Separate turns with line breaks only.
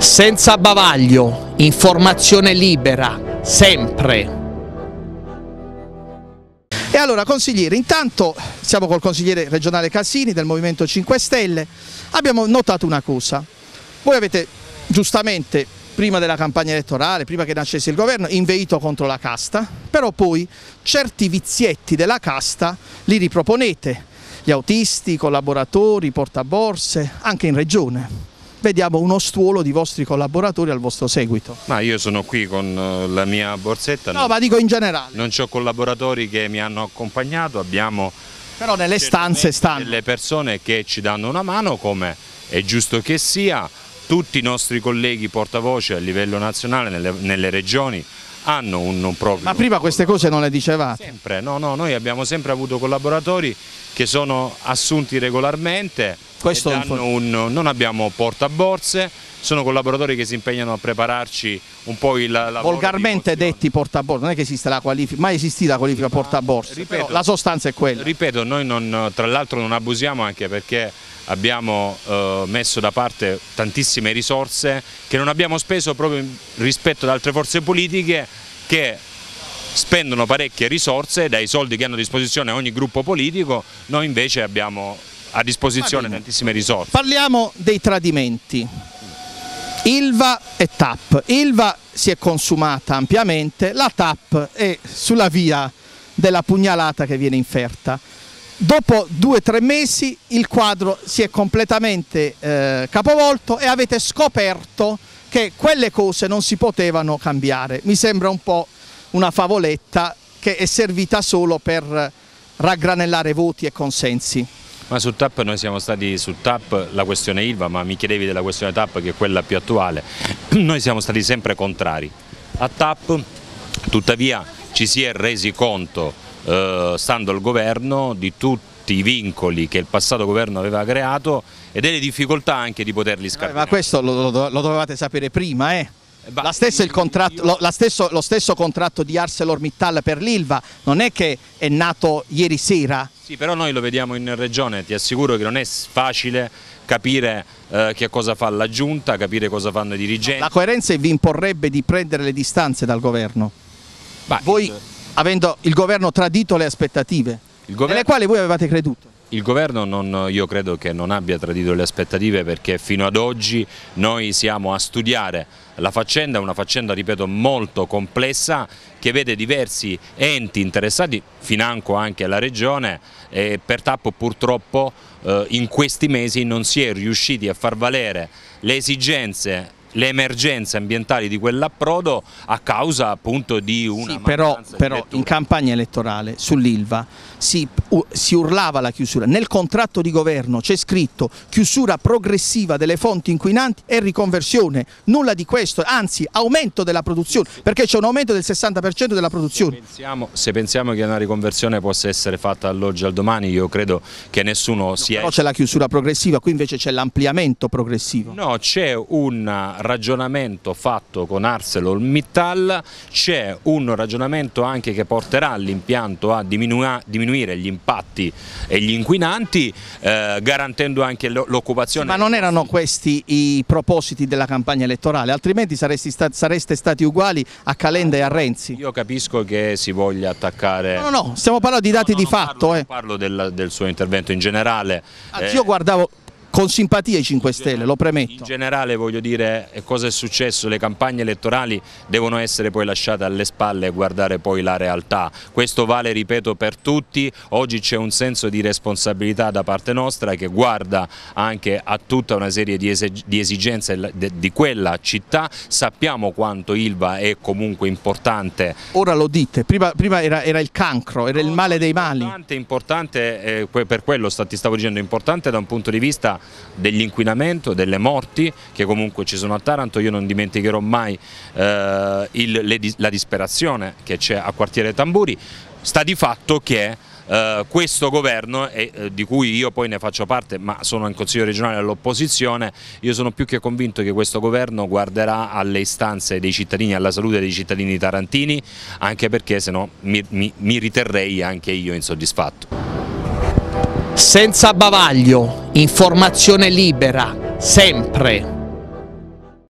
Senza bavaglio, informazione libera, sempre.
E allora consigliere, intanto siamo col consigliere regionale Casini del Movimento 5 Stelle, abbiamo notato una cosa, voi avete giustamente prima della campagna elettorale, prima che nascesse il governo, inveito contro la casta, però poi certi vizietti della casta li riproponete, gli autisti, i collaboratori, i portaborse, anche in regione. Vediamo uno stuolo di vostri collaboratori al vostro seguito.
Ma io sono qui con la mia borsetta.
No, ma dico in generale.
Non ho collaboratori che mi hanno accompagnato, abbiamo
però nelle stanze stanno
delle persone che ci danno una mano, come è giusto che sia. Tutti i nostri colleghi portavoce a livello nazionale, nelle regioni, hanno un proprio...
Ma prima queste cose non le dicevate?
Sempre, no, noi abbiamo sempre avuto collaboratori che sono assunti regolarmente. Non abbiamo portaborse, sono collaboratori che si impegnano a prepararci un po' il lavoro.
Volgarmente detti portaborse, non è che esiste la qualifica, mai esistita la qualifica portaborse, ripeto, la sostanza è quella.
Ripeto, noi tra l'altro non abusiamo, anche perché abbiamo messo da parte tantissime risorse che non abbiamo speso proprio rispetto ad altre forze politiche che spendono parecchie risorse dai soldi che hanno a disposizione ogni gruppo politico. Noi invece abbiamo a disposizione tantissime risorse.
Parliamo dei tradimenti, Ilva e TAP. Ilva si è consumata ampiamente, la TAP è sulla via della pugnalata che viene inferta. Dopo 2 o 3 mesi il quadro si è completamente capovolto e avete scoperto che quelle cose non si potevano cambiare. Mi sembra un po' una favoletta che è servita solo per raggranellare voti e consensi.
Ma su TAP noi siamo stati, su TAP la questione Ilva, ma mi chiedevi della questione TAP che è quella più attuale, noi siamo stati sempre contrari a TAP, tuttavia ci si è resi conto, stando al governo, di tutti i vincoli che il passato governo aveva creato e delle difficoltà anche di poterli scardinare.
Ma questo lo dovevate sapere prima, eh? Lo stesso contratto di ArcelorMittal per l'Ilva non è che è nato ieri sera.
Sì, però noi lo vediamo in regione, ti assicuro che non è facile capire che cosa fa la giunta, capire cosa fanno i dirigenti.
La coerenza vi imporrebbe di prendere le distanze dal governo. Voi, avendo il governo tradito le aspettative, nelle quali voi avevate creduto.
Il governo io credo che non abbia tradito le aspettative, perché fino ad oggi noi siamo a studiare la faccenda, una faccenda, ripeto, molto complessa, che vede diversi enti interessati, financo anche la regione, e per TAP purtroppo in questi mesi non si è riusciti a far valere le esigenze, le emergenze ambientali di quell'approdo a causa appunto di una mancanza di lettura.
In campagna elettorale sull'Ilva si urlava la chiusura, nel contratto di governo c'è scritto chiusura progressiva delle fonti inquinanti e riconversione, nulla di questo, anzi aumento della produzione, perché c'è un aumento del 60% della produzione.
Se pensiamo che una riconversione possa essere fatta dall'oggi al domani, io credo che nessuno sia...
Però c'è la chiusura progressiva, qui invece c'è l'ampliamento progressivo.
No, c'è un ragionamento fatto con ArcelorMittal, c'è un ragionamento anche che porterà l'impianto a diminuire gli impatti e gli inquinanti, garantendo anche l'occupazione.
Ma non erano questi i propositi della campagna elettorale, altrimenti sareste stati uguali a Calenda e a Renzi.
Io capisco che si voglia attaccare...
No, stiamo parlando di dati di fatto.
Parlo del suo intervento in generale.
Anzi, io guardavo con simpatia i 5 Stelle, lo premetto.
In generale voglio dire cosa è successo, le campagne elettorali devono essere poi lasciate alle spalle e guardare poi la realtà. Questo vale, ripeto, per tutti. Oggi c'è un senso di responsabilità da parte nostra che guarda anche a tutta una serie di esigenze di quella città. Sappiamo quanto Ilva è comunque importante.
Ora lo dite, prima era il cancro, era il male dei mali.
Importante, per quello ti stavo dicendo, importante da un punto di vista dell'inquinamento, delle morti che comunque ci sono a Taranto. Io non dimenticherò mai la disperazione che c'è a quartiere Tamburi. Sta di fatto che questo governo, di cui io poi ne faccio parte, ma sono in Consiglio regionale all'opposizione, io sono più che convinto che questo governo guarderà alle istanze dei cittadini, alla salute dei cittadini tarantini, anche perché se no mi riterrei anche io insoddisfatto.
Senza bavaglio, informazione libera, sempre.